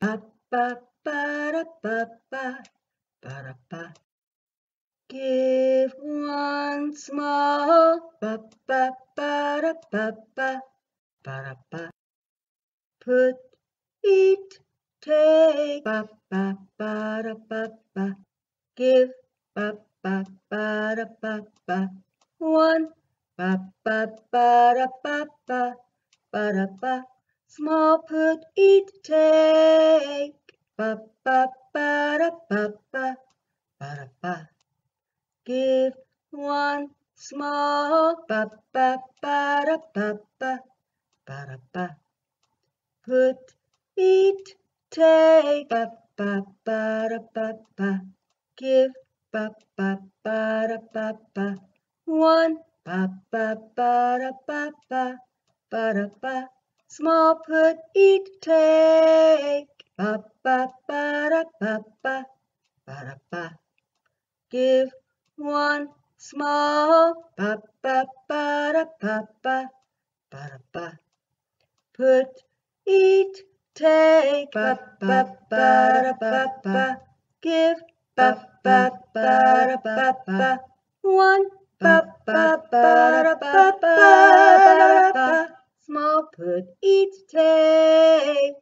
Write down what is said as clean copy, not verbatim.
ba ba ba da ba ba ba da ba. Give one small ba ba ba da ba ba ba da ba. Put, eat, take ba ba ba da ba ba. Give ba ba ba da ba ba. One ba ba ba da ba ba ba da ba. Small, put, eat, take ba ba ba da ba ba ba da ba. Give one small ba ba ba da ba ba ba da ba. Put, eat, take ba ba ba da ba ba. Give ba ba ba da ba ba. One ba ba ba da ba ba ba da ba. Small, put, eat, take ba ba ba da ba ba ba da ba. Give one small ba ba ba da ba ba ba da ba. Put, eat, take ba ba ba da ba ba. Give ba ba ba da ba ba. One ba ba ba da ba ba ba da ba. Small, put, eat, take